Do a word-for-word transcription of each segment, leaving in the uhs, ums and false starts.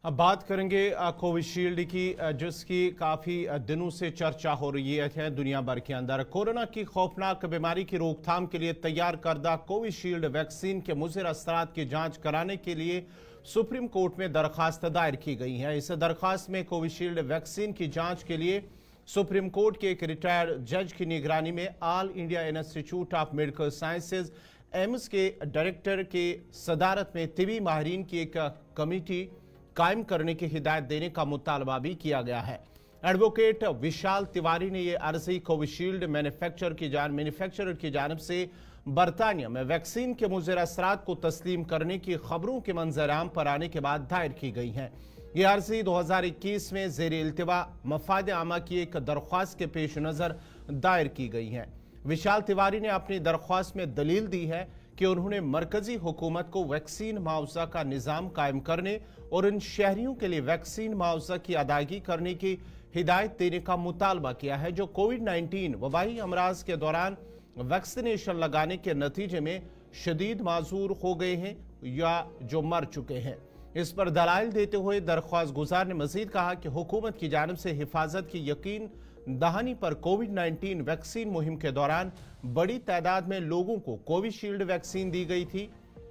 अब बात करेंगे कोविशील्ड की, जिसकी काफ़ी दिनों से चर्चा हो रही है दुनिया भर के अंदर। कोरोना की खौफनाक बीमारी की रोकथाम के लिए तैयार करदा कोविशील्ड वैक्सीन के मुज़र असरात की जांच कराने के लिए सुप्रीम कोर्ट में दरखास्त दायर की गई है। इस दरखास्त में कोविशील्ड वैक्सीन की जांच के लिए सुप्रीम कोर्ट के एक रिटायर्ड जज की निगरानी में all India institute of medical sciences AIIMS के डायरेक्टर के सदारत में तिबी माहिरीन की एक कमेटी कायम करने की हिदायत देने का मुतालबा भी किया गया है। एडवोकेट विशाल तिवारी ने यह अर्जी कोविशील्ड मैन्युफैक्चर की जान मैन्युफैक्चरर की जानब से बरतानिया में वैक्सीन के मुज़र असरात को तस्लीम करने की खबरों के मंजराम पर आने के बाद दायर की गई है। यह अर्जी दो हजार इक्कीस में जेर इल्तिवा मफाद आमा की एक दरख्वास्त के पेश नज़र दायर की गई है। विशाल तिवारी ने अपनी दरख्वास्त में दलील दी है कि उन्होंने मरकजी हुकूमत को वैक्सीन मुआवजा का निज़ाम कायम करने और इन शहरियों के लिए वैक्सीन मुआवजा की अदायगी करने की हिदायत देने का मुतालबा किया है जो कोविड नाइन्टीन वबाई अमराज के दौरान वैक्सीनेशन लगाने के नतीजे में शदीद माजूर हो गए हैं या जो मर चुके हैं। इस पर दलाइल देते हुए दरख्वास्त गुजार ने मजीद कहा कि हुकूमत की जानब से हिफाजत की यकीन दहानी पर कोविड नाइन्टीन वैक्सीन मुहिम के दौरान बड़ी तादाद में लोगों को कोविशील्ड वैक्सीन दी गई थी।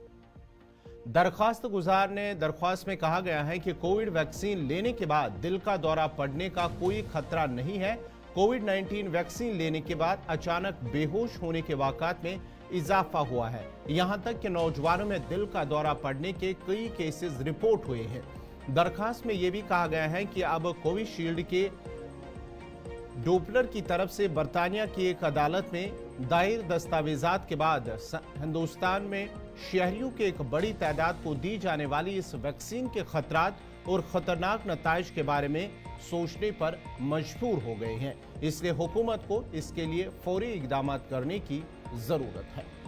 दरख्वास्त गुजार ने दरख्वास्त में कहा गया है कि कोविड वैक्सीन लेने के बाद दिल का दौरा पड़ने का कोई खतरा नहीं है। कोविड नाइन्टीन वैक्सीन लेने के बाद अचानक बेहोश होने के वाक़ात में इजाफा हुआ है। यहां तक कि नौजवानों में दिल का दौरा पड़ने के कई केसेस रिपोर्ट हुए हैं। दरखास्त में यह भी कहा गया है कि अब कोविशील्ड के डोपलर की तरफ से बरतानिया की एक अदालत में दायर दस्तावेजात के बाद हिंदुस्तान में शहरियों के एक बड़ी तादाद को दी जाने वाली इस वैक्सीन के खतरात और खतरनाक नताइज के बारे में सोचने पर मजबूर हो गए हैं। इसलिए हुकूमत को इसके लिए फौरी इकदाम करने की जरूरत है।